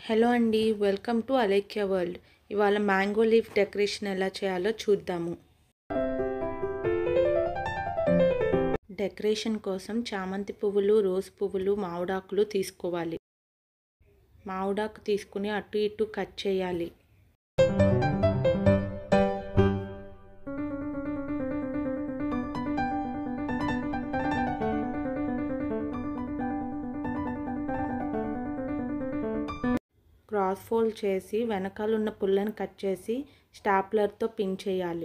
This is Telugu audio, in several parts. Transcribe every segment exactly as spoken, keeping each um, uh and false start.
హలో అండి, వెల్కమ్ టు అలేఖ్య వరల్డ్. ఇవాళ మ్యాంగో లీఫ్ డెకరేషన్ ఎలా చేయాలో చూద్దాము. డెకరేషన్ కోసం చామంతి పువ్వులు, రోజ్ పువ్వులు, మామిడాకులు తీసుకోవాలి. మామిడాకు తీసుకుని అటు ఇటు కట్ చేయాలి. క్రాస్ ఫోల్డ్ చేసి వెనకాల ఉన్న పుల్లను కట్ చేసి స్టాప్లర్తో పిన్ చేయాలి.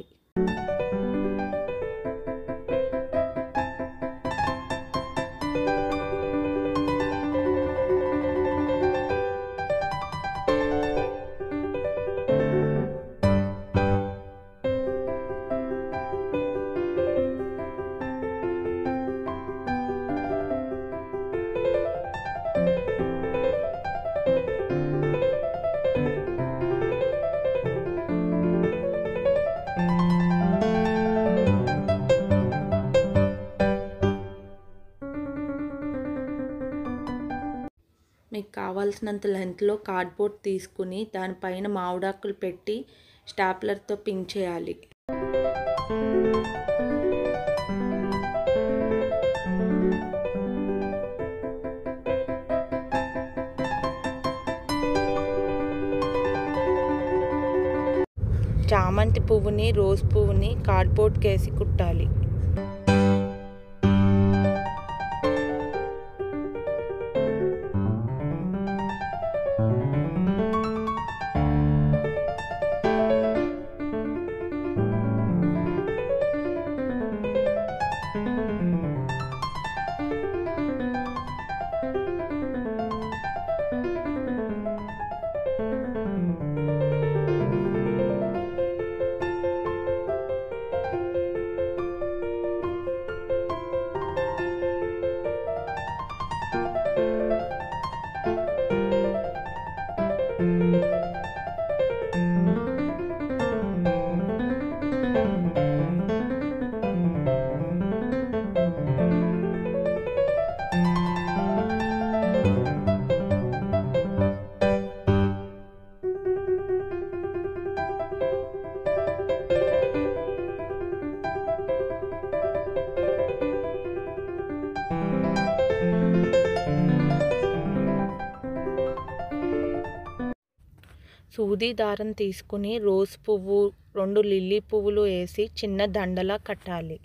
మీకు కావాల్సినంత లెంత్లో కార్డ్బోర్డ్ తీసుకుని దానిపైన మామిడాకులు పెట్టి స్టాప్లర్తో పిన్ చేయాలి. చామంతి పువ్వుని, రోజ్ పువ్వుని కార్డ్బోర్డ్ కేసి కుట్టాలి. సూది దారం తీసుకుని రోజ్ పువ్వు, రెండు లిల్లీ పువ్వులు వేసి చిన్న దండలా కట్టాలి.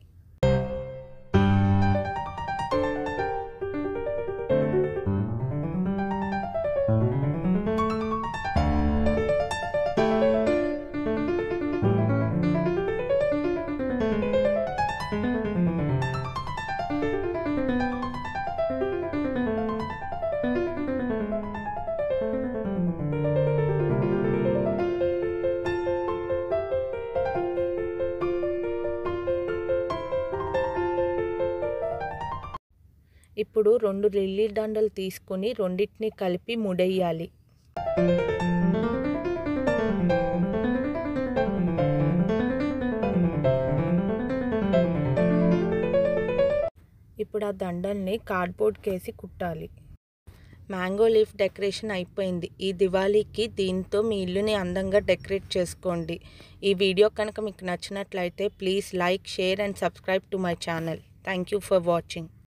ఇప్పుడు రెండు లిల్లీ దండలు తీసుకుని రెండింటిని కలిపి ముడేయాలి. ఇప్పుడు ఆ దండల్ని కార్డ్బోర్డ్ కేసి కుట్టాలి. మ్యాంగో లీఫ్ డెకరేషన్ అయిపోయింది. ఈ దివాళీకి దీంతో మీ ఇల్లుని అందంగా డెకరేట్ చేసుకోండి. ఈ వీడియో కనుక మీకు నచ్చినట్లయితే please like, share and subscribe to my channel. Thank you for watching.